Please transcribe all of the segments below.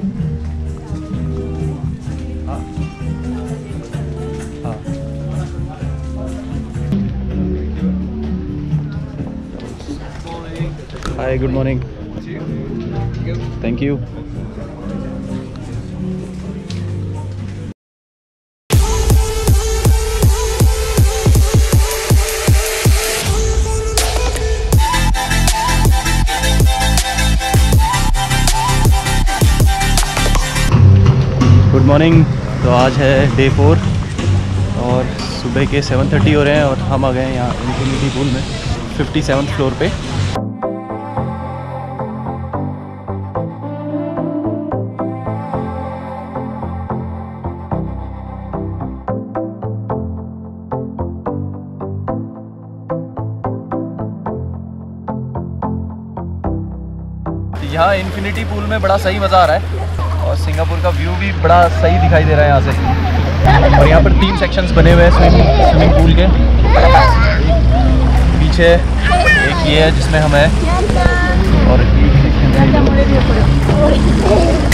Hi, good morning. Thank you. Good morning. तो आज है डे 4 और सुबह के 7:30 हो रहे हैं और हम आ गए हैं यहाँ इन्फिनिटी पूल में 57th फ्लोर पे। यहाँ इन्फिनिटी पूल में बड़ा सही मज़ा आ रहा है और सिंगापुर का व्यू भी बड़ा सही दिखाई दे रहा है यहाँ से। और यहाँ पर 3 सेक्शंस बने हुए हैं स्विमिंग पूल के। पीछे एक ये है जिसमें हम हैं और एक सेक्शन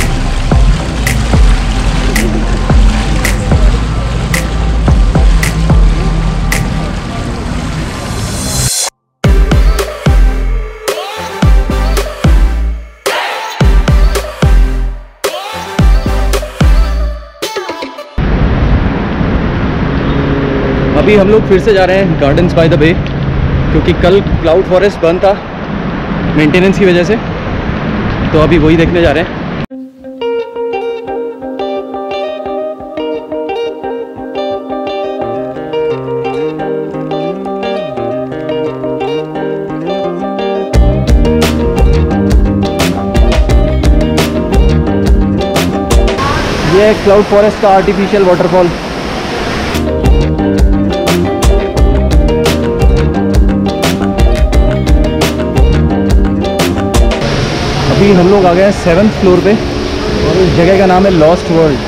अभी हम लोग फिर से जा रहे हैं गार्डन्स बाय द बे, क्योंकि कल क्लाउड फॉरेस्ट बंद था मेंटेनेंस की वजह से, तो अभी वही देखने जा रहे हैं। ये है क्लाउड फॉरेस्ट का आर्टिफिशियल वाटरफॉल। अभी हम लोग आ गए हैं 7th फ्लोर पे और इस जगह का नाम है लॉस्ट वर्ल्ड।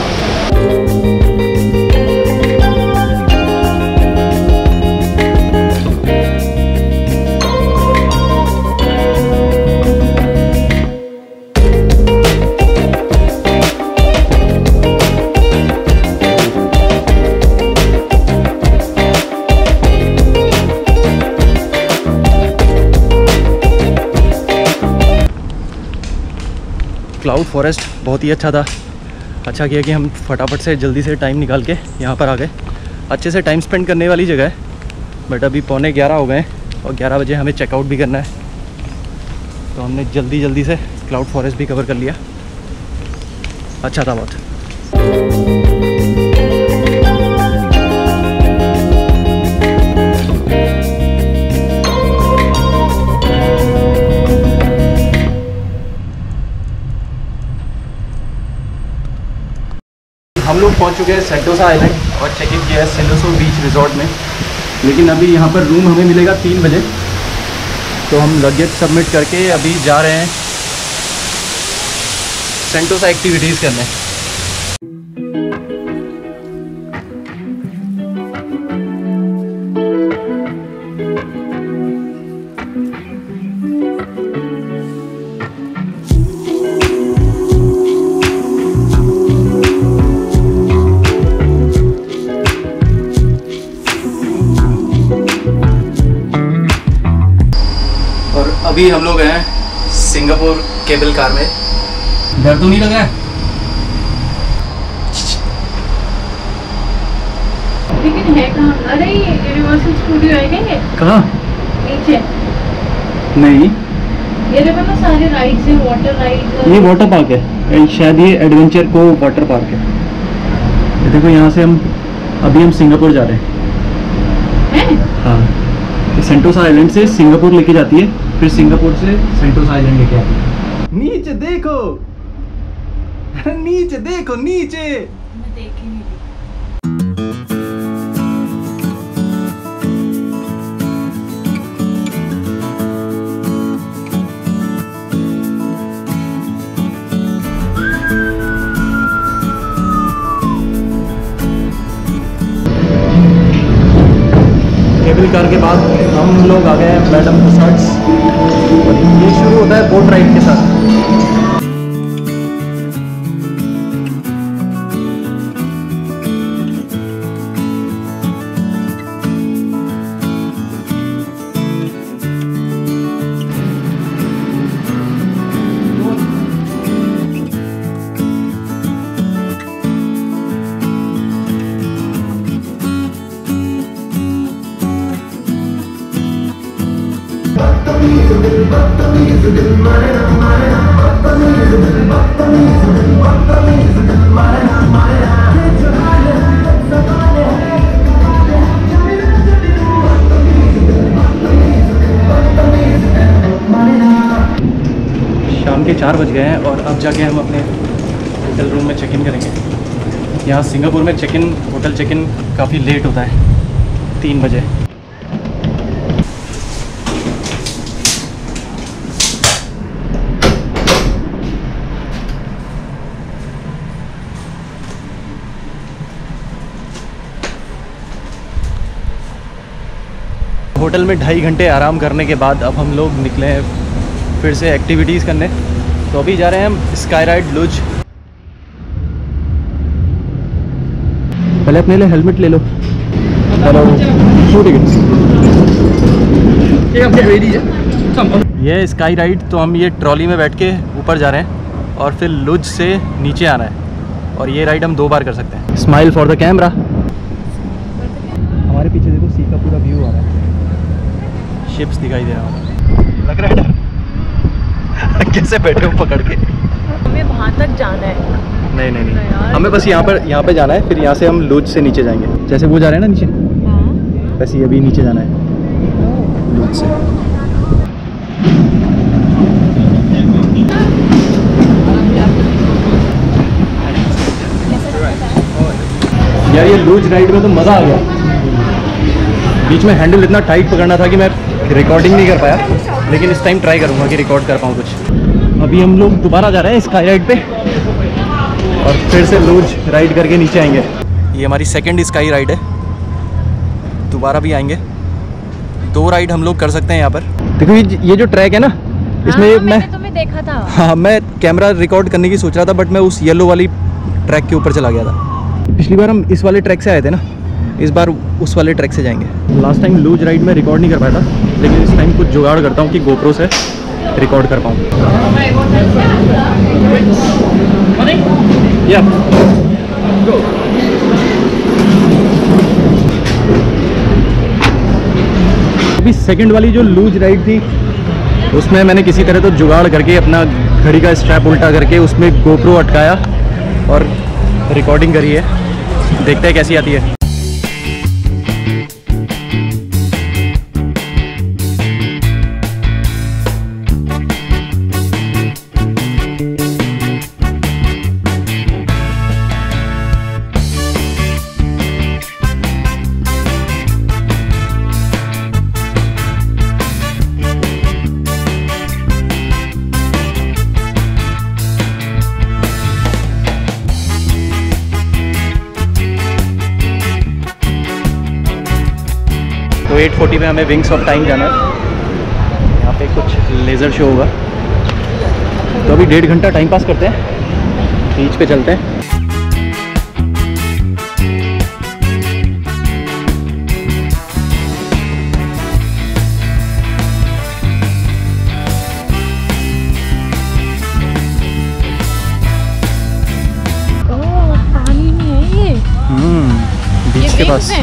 क्लाउड फॉरेस्ट बहुत ही अच्छा था। अच्छा किया कि हम फटाफट से जल्दी से टाइम निकाल के यहाँ पर आ गए। अच्छे से टाइम स्पेंड करने वाली जगह है, बट अभी 11:15 हो गए और 11 बजे हमें चेकआउट भी करना है, तो हमने जल्दी से क्लाउड फॉरेस्ट भी कवर कर लिया। अच्छा था बहुत। हम लोग पहुंच चुके हैं सेंटोसा आइलैंड और चेक इन किया है सिलोसो बीच रिजॉर्ट में, लेकिन अभी यहाँ पर रूम हमें मिलेगा 3 बजे। तो हम लगेज सबमिट करके अभी जा रहे हैं सेंटोसा एक्टिविटीज़ करने। अभी हम लोग हैं सिंगापुर केबल कार में। डर तो नहीं लग रहा है? लेकिन है कहाँ? अरे ये यूनिवर्सल स्टूडियो है क्या ये? कहाँ? नीचे। नहीं, ये देखो ना सारे राइड्स हैं, वाटर राइड्स। ये वाटर पार्क है शायद, ये एडवेंचर को वाटर पार्क है। ये देखो यहाँ से हम सिंगापुर जा रहे हैं। हाँ, सेंटोसा आइलैंड से सिंगापुर लेके जाती है, फिर सिंगापुर से सेंटोसा आइलैंड लेके आती है। नीचे देखो, नीचे देखो, नीचे। मैं देख ही नहीं रही। केबल कार के बाद हम लोग आ गए हैं मैडम तुसाड्स और ये शुरू होता है बोट राइड के साथ। शाम के 4 बज गए हैं और अब जाके हम अपने होटल रूम में चेक इन करेंगे। यहाँ सिंगापुर में होटल चेक इन काफ़ी लेट होता है, 3 बजे। होटल में 2.5 घंटे आराम करने के बाद अब हम लोग निकले हैं फिर से एक्टिविटीज़ करने। तो अभी जा रहे हैं हम स्काई राइड लुज। पहले अपने लिए हेलमेट ले लो। Hello, 2 tickets. ये स्काई राइड, तो हम ये ट्रॉली में बैठ के ऊपर जा रहे हैं और फिर लुज से नीचे आना है, और ये राइड हम 2 बार कर सकते हैं। Smile for the camera. हमारे पीछे देखो सी का पूरा व्यू आ रहा है, शिप्स दिखाई दे रहा है। लग रहा है डर। कैसे बैठे हो पकड़ के? हमें वहाँ तक जाना है। नहीं, हमें बस यहाँ पे जाना है, फिर यहाँ से हम लुज से नीचे जाएंगे। जैसे वो जा रहे हैं ना नीचे, वैसे ये अभी नीचे जाना है लुज से। यार ये लुज राइड में तो मज़ा आ गया। बीच में हैंडल इतना टाइट पकड़ना था कि मैं रिकॉर्डिंग नहीं कर पाया, लेकिन इस टाइम ट्राई करूँगा कि रिकॉर्ड कर पाऊँ कुछ। अभी हम लोग दोबारा जा रहे हैं स्काई राइड पे और फिर से लुज राइड करके नीचे आएंगे। ये हमारी सेकंड स्काई राइड है, दोबारा भी आएंगे। 2 राइड हम लोग कर सकते हैं यहाँ पर। देखो ये जो ट्रैक है ना, इसमें मैं तुम्हें देखा था। हाँ, मैं कैमरा रिकॉर्ड करने की सोच रहा था, बट मैं उस येलो वाली ट्रैक के ऊपर चला गया था। पिछली बार हम इस वाले ट्रैक से आए थे ना, इस बार उस वाले ट्रैक से जाएंगे। लास्ट टाइम लुज राइड में रिकॉर्ड नहीं कर पाया था, लेकिन इस टाइम कुछ जुगाड़ करता हूँ कि गोप्रो से रिकॉर्ड कर पाऊँ। अभी सेकंड वाली जो लुज राइड थी, उसमें मैंने किसी तरह तो जुगाड़ करके अपना घड़ी का स्ट्रैप उल्टा करके उसमें गोप्रो अटकाया और रिकॉर्डिंग करी है। देखते हैं कैसी आती है। तो 8:40 में हमें विंग्स ऑफ टाइम जाना है। यहाँ पे कुछ लेज़र शो होगा, तो अभी 1.5 घंटा टाइम पास करते हैं, बीच पे चलते हैं। ओह, पानी में है ये। बीच के पास।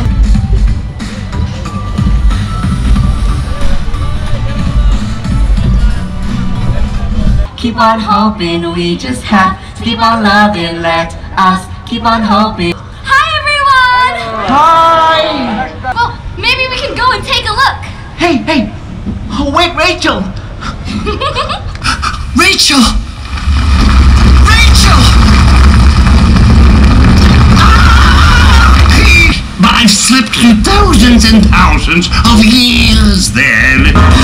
Keep on hoping, we just have to keep on loving, let us keep on hoping. Hi everyone! Hi! Well, maybe we can go and take a look. Hey! Oh, wait, Rachel! Rachel! But I've slept through thousands and thousands of years then.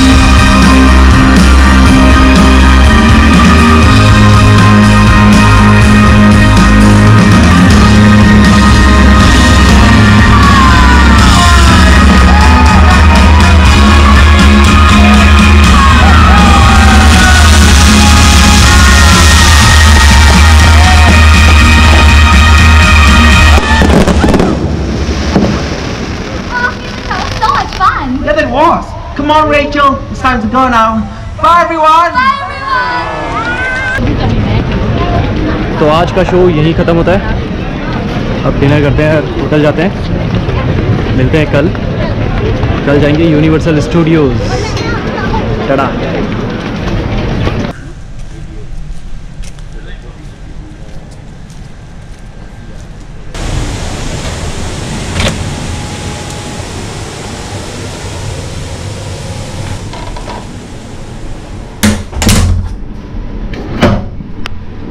Yeah, that was. Come on, Rachel. It's time to go now. Bye, everyone. Bye everyone! तो आज का show यहीं ख़त्म होता है। अब dinner करते हैं, होटल जाते हैं, मिलते हैं कल जाएंगे यूनिवर्सल स्टूडियोज़। टाटा।